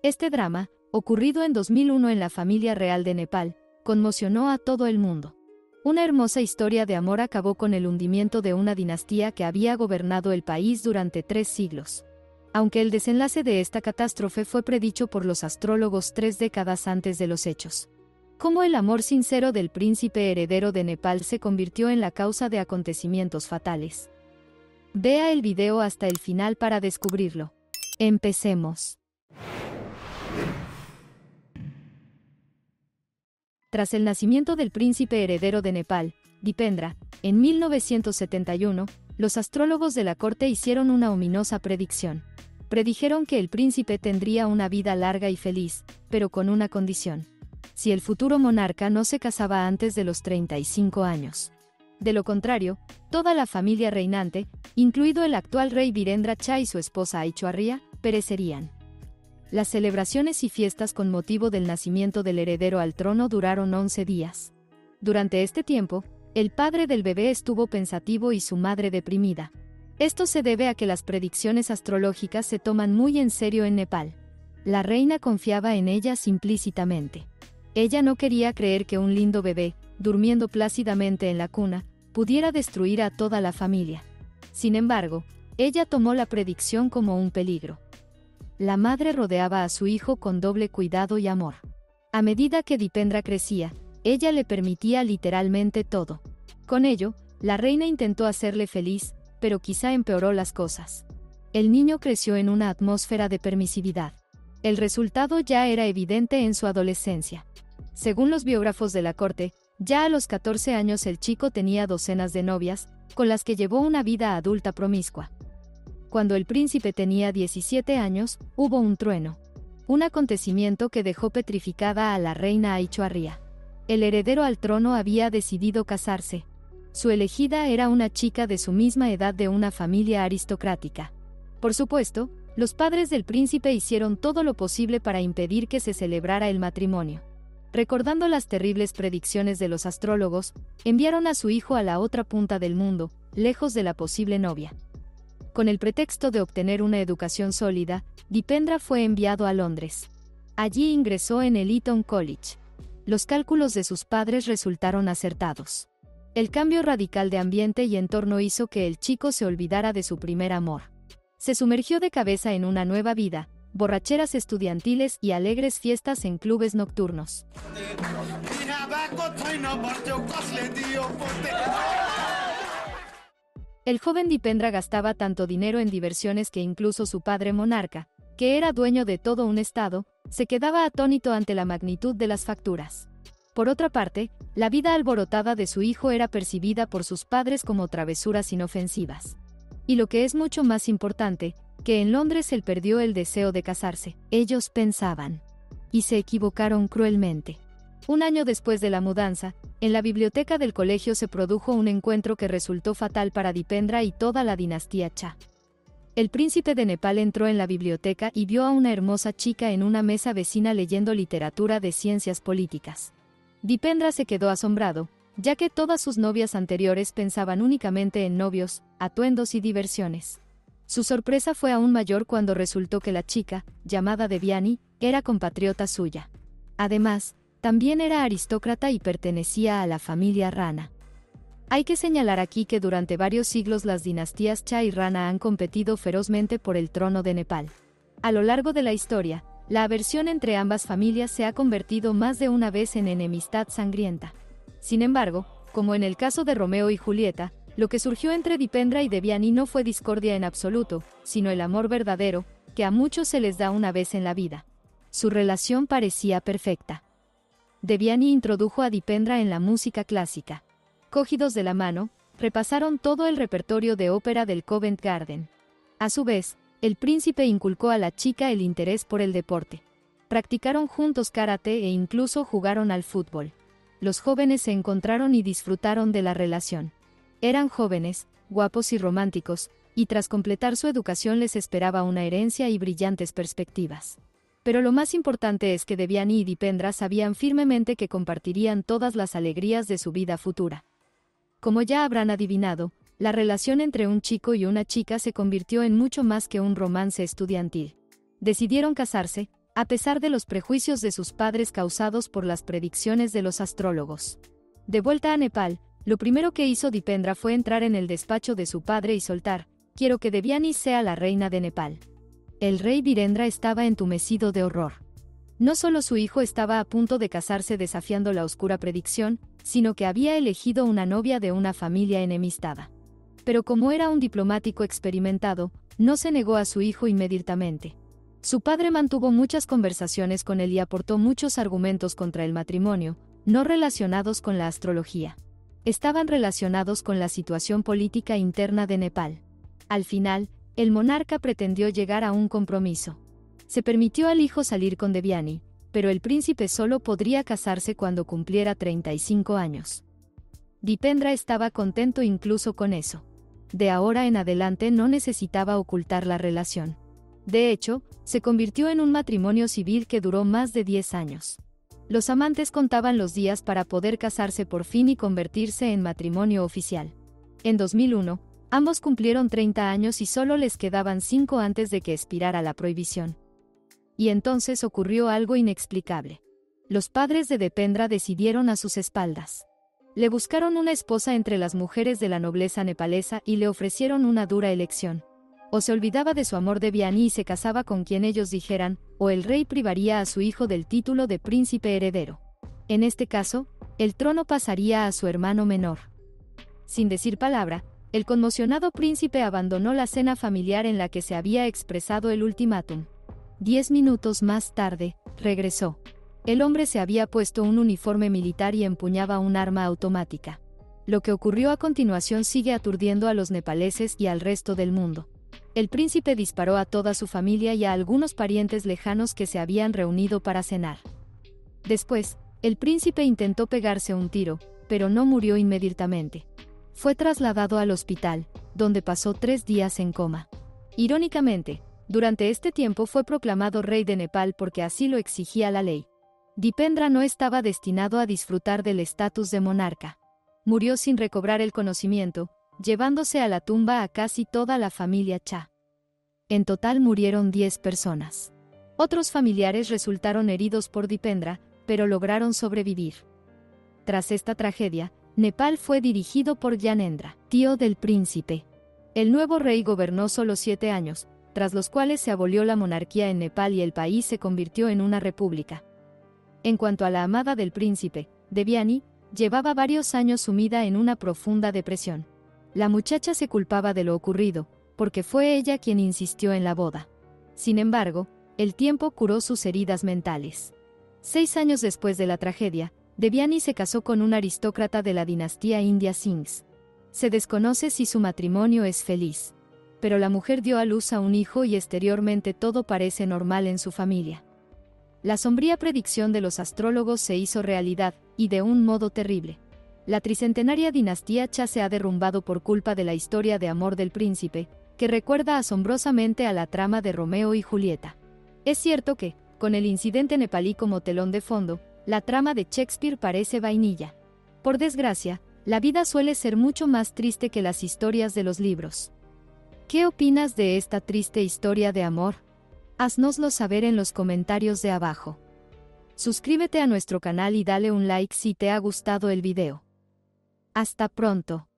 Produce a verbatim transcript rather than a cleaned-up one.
Este drama, ocurrido en dos mil uno en la familia real de Nepal, conmocionó a todo el mundo. Una hermosa historia de amor acabó con el hundimiento de una dinastía que había gobernado el país durante tres siglos. Aunque el desenlace de esta catástrofe fue predicho por los astrólogos tres décadas antes de los hechos. Cómo el amor sincero del príncipe heredero de Nepal se convirtió en la causa de acontecimientos fatales. Vea el video hasta el final para descubrirlo. Empecemos. Tras el nacimiento del príncipe heredero de Nepal, Dipendra, en mil novecientos setenta y uno, los astrólogos de la corte hicieron una ominosa predicción. Predijeron que el príncipe tendría una vida larga y feliz, pero con una condición: si el futuro monarca no se casaba antes de los treinta y cinco años. De lo contrario, toda la familia reinante, incluido el actual rey Virendra Shah y su esposa Aishwarya, perecerían. Las celebraciones y fiestas con motivo del nacimiento del heredero al trono duraron once días. Durante este tiempo, el padre del bebé estuvo pensativo y su madre deprimida. Esto se debe a que las predicciones astrológicas se toman muy en serio en Nepal. La reina confiaba en ellas implícitamente. Ella no quería creer que un lindo bebé, durmiendo plácidamente en la cuna, pudiera destruir a toda la familia. Sin embargo, ella tomó la predicción como un peligro. La madre rodeaba a su hijo con doble cuidado y amor. A medida que Dipendra crecía, ella le permitía literalmente todo. Con ello, la reina intentó hacerle feliz, pero quizá empeoró las cosas. El niño creció en una atmósfera de permisividad. El resultado ya era evidente en su adolescencia. Según los biógrafos de la corte, ya a los catorce años el chico tenía docenas de novias, con las que llevó una vida adulta promiscua. Cuando el príncipe tenía diecisiete años, hubo un trueno. Un acontecimiento que dejó petrificada a la reina Aishwarya. El heredero al trono había decidido casarse. Su elegida era una chica de su misma edad de una familia aristocrática. Por supuesto, los padres del príncipe hicieron todo lo posible para impedir que se celebrara el matrimonio. Recordando las terribles predicciones de los astrólogos, enviaron a su hijo a la otra punta del mundo, lejos de la posible novia. Con el pretexto de obtener una educación sólida, Dipendra fue enviado a Londres. Allí ingresó en el Eton College. Los cálculos de sus padres resultaron acertados. El cambio radical de ambiente y entorno hizo que el chico se olvidara de su primer amor. Se sumergió de cabeza en una nueva vida, borracheras estudiantiles y alegres fiestas en clubes nocturnos. El joven Dipendra gastaba tanto dinero en diversiones que incluso su padre monarca, que era dueño de todo un estado, se quedaba atónito ante la magnitud de las facturas. Por otra parte, la vida alborotada de su hijo era percibida por sus padres como travesuras inofensivas. Y lo que es mucho más importante, que en Londres él perdió el deseo de casarse, ellos pensaban. Y se equivocaron cruelmente. Un año después de la mudanza, en la biblioteca del colegio se produjo un encuentro que resultó fatal para Dipendra y toda la dinastía Shah. El príncipe de Nepal entró en la biblioteca y vio a una hermosa chica en una mesa vecina leyendo literatura de ciencias políticas. Dipendra se quedó asombrado, ya que todas sus novias anteriores pensaban únicamente en novios, atuendos y diversiones. Su sorpresa fue aún mayor cuando resultó que la chica, llamada Devyani, era compatriota suya. Además, también era aristócrata y pertenecía a la familia Rana. Hay que señalar aquí que durante varios siglos las dinastías Shah y Rana han competido ferozmente por el trono de Nepal. A lo largo de la historia, la aversión entre ambas familias se ha convertido más de una vez en enemistad sangrienta. Sin embargo, como en el caso de Romeo y Julieta, lo que surgió entre Dipendra y Devyani no fue discordia en absoluto, sino el amor verdadero, que a muchos se les da una vez en la vida. Su relación parecía perfecta. Devyani introdujo a Dipendra en la música clásica. Cogidos de la mano, repasaron todo el repertorio de ópera del Covent Garden. A su vez, el príncipe inculcó a la chica el interés por el deporte. Practicaron juntos karate e incluso jugaron al fútbol. Los jóvenes se encontraron y disfrutaron de la relación. Eran jóvenes, guapos y románticos, y tras completar su educación les esperaba una herencia y brillantes perspectivas. Pero lo más importante es que Devyani y Dipendra sabían firmemente que compartirían todas las alegrías de su vida futura. Como ya habrán adivinado, la relación entre un chico y una chica se convirtió en mucho más que un romance estudiantil. Decidieron casarse, a pesar de los prejuicios de sus padres causados por las predicciones de los astrólogos. De vuelta a Nepal, lo primero que hizo Dipendra fue entrar en el despacho de su padre y soltar: «Quiero que Devyani sea la reina de Nepal». El rey Virendra estaba entumecido de horror. No solo su hijo estaba a punto de casarse desafiando la oscura predicción, sino que había elegido una novia de una familia enemistada. Pero como era un diplomático experimentado, no se negó a su hijo inmediatamente. Su padre mantuvo muchas conversaciones con él y aportó muchos argumentos contra el matrimonio, no relacionados con la astrología. Estaban relacionados con la situación política interna de Nepal. Al final, el monarca pretendió llegar a un compromiso. Se permitió al hijo salir con Devyani, pero el príncipe solo podría casarse cuando cumpliera treinta y cinco años. Dipendra estaba contento incluso con eso. De ahora en adelante no necesitaba ocultar la relación. De hecho, se convirtió en un matrimonio civil que duró más de diez años. Los amantes contaban los días para poder casarse por fin y convertirse en matrimonio oficial. En dos mil uno, ambos cumplieron treinta años y solo les quedaban cinco antes de que expirara la prohibición. Y entonces ocurrió algo inexplicable. Los padres de Dipendra decidieron a sus espaldas. Le buscaron una esposa entre las mujeres de la nobleza nepalesa y le ofrecieron una dura elección. O se olvidaba de su amor de Devyani y se casaba con quien ellos dijeran, o el rey privaría a su hijo del título de príncipe heredero. En este caso, el trono pasaría a su hermano menor. Sin decir palabra, el conmocionado príncipe abandonó la cena familiar en la que se había expresado el ultimátum. Diez minutos más tarde, regresó. El hombre se había puesto un uniforme militar y empuñaba un arma automática. Lo que ocurrió a continuación sigue aturdiendo a los nepaleses y al resto del mundo. El príncipe disparó a toda su familia y a algunos parientes lejanos que se habían reunido para cenar. Después, el príncipe intentó pegarse un tiro, pero no murió inmediatamente. Fue trasladado al hospital, donde pasó tres días en coma. Irónicamente, durante este tiempo fue proclamado rey de Nepal porque así lo exigía la ley. Dipendra no estaba destinado a disfrutar del estatus de monarca. Murió sin recobrar el conocimiento, llevándose a la tumba a casi toda la familia Cha. En total murieron diez personas. Otros familiares resultaron heridos por Dipendra, pero lograron sobrevivir. Tras esta tragedia, Nepal fue dirigido por Gyanendra, tío del príncipe. El nuevo rey gobernó solo siete años, tras los cuales se abolió la monarquía en Nepal y el país se convirtió en una república. En cuanto a la amada del príncipe, Devyani, llevaba varios años sumida en una profunda depresión. La muchacha se culpaba de lo ocurrido, porque fue ella quien insistió en la boda. Sin embargo, el tiempo curó sus heridas mentales. Seis años después de la tragedia, Devyani se casó con un aristócrata de la dinastía India Singhs. Se desconoce si su matrimonio es feliz. Pero la mujer dio a luz a un hijo y exteriormente todo parece normal en su familia. La sombría predicción de los astrólogos se hizo realidad, y de un modo terrible. La tricentenaria dinastía Cha se ha derrumbado por culpa de la historia de amor del príncipe, que recuerda asombrosamente a la trama de Romeo y Julieta. Es cierto que, con el incidente nepalí como telón de fondo, la trama de Shakespeare parece vainilla. Por desgracia, la vida suele ser mucho más triste que las historias de los libros. ¿Qué opinas de esta triste historia de amor? Haznoslo saber en los comentarios de abajo. Suscríbete a nuestro canal y dale un like si te ha gustado el video. Hasta pronto.